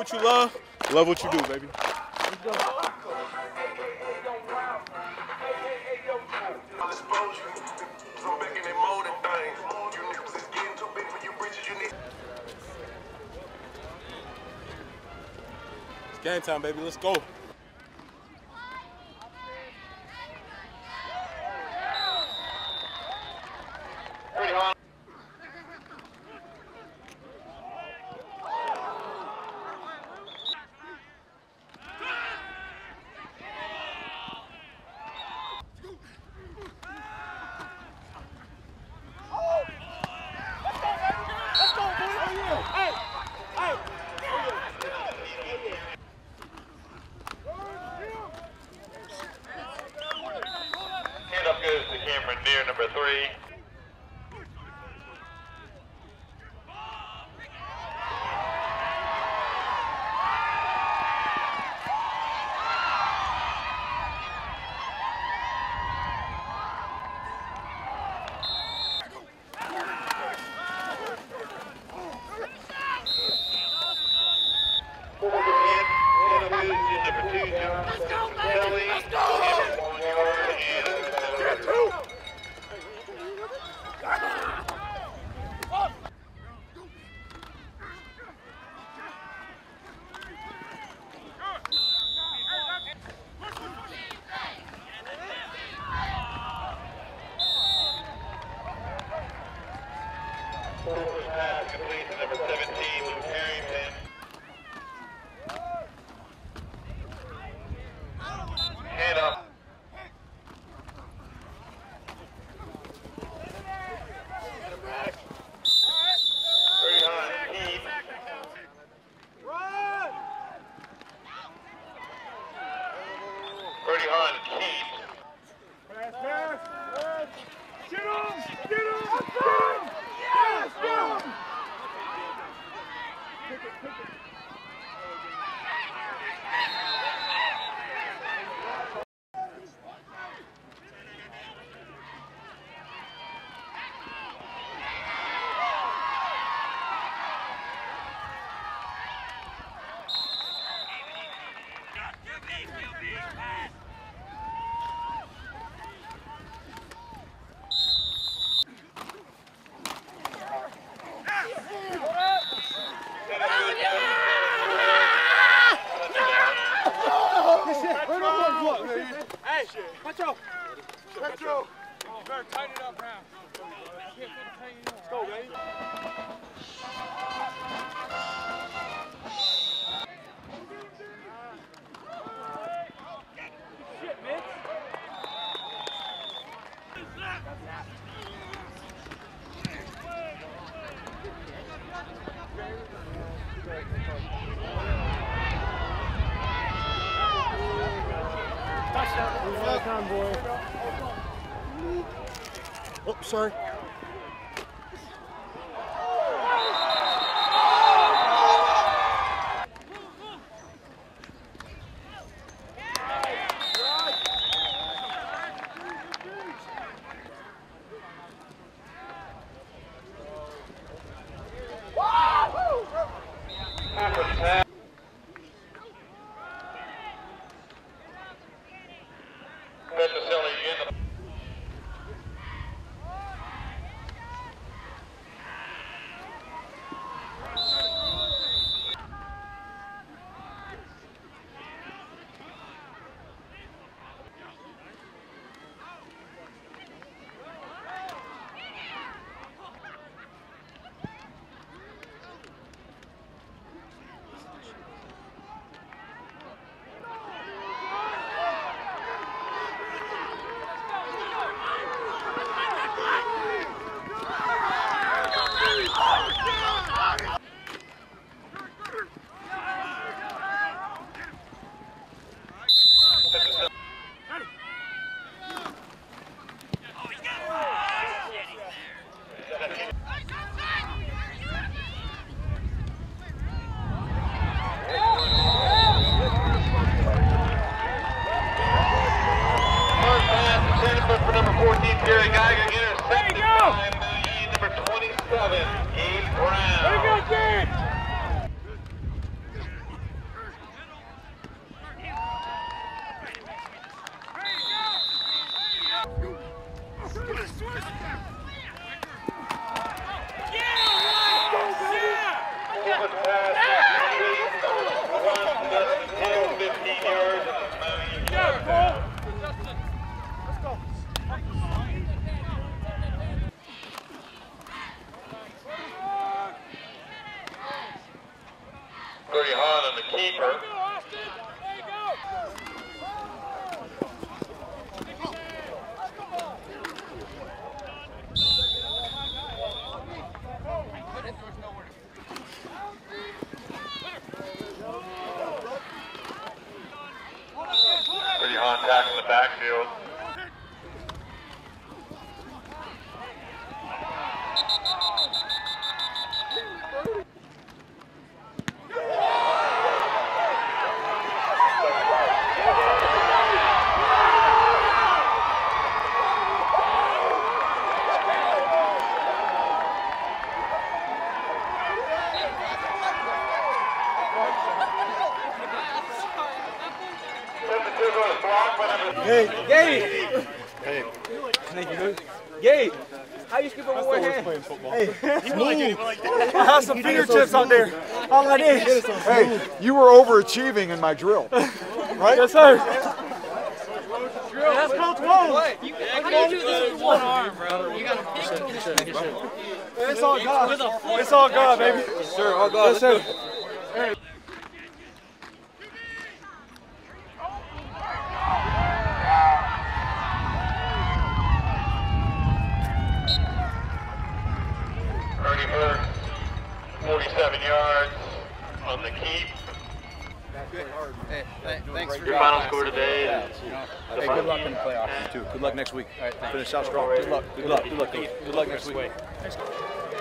what you love what you do, baby. Let's go. It's game time, baby. Let's go. Near number 3. Complete to number 17, Luke Harrington. Hand up. Very high, keep. Pretty hard, keep. Pass, pass. Get him! Get him! Yes! Get him! Hey, Petro! Petro! You better tighten it up now. Let's go, baby. Shit, Mitch. Touchdown, boy. Oh, sorry. on the keeper. Pretty hot tack in the backfield. Hey, Gabe! Hey. Gabe! How you skip over one hand? Hey, I have some fingertips on there. All I did. Hey, you were overachieving in my drill, right? Yes, sir. That's Coach Wong. How do you do this with one arm, bro? You gotta pick. It's all God. It's all God, baby. Sure, all God. Yes, sir. Hey. 47 yards on the keep. Hey, thanks for Your final score today is Hey, good luck in the playoffs, too. Good luck next week. Finish out strong. Good luck. Good luck. Good luck. Good luck next week.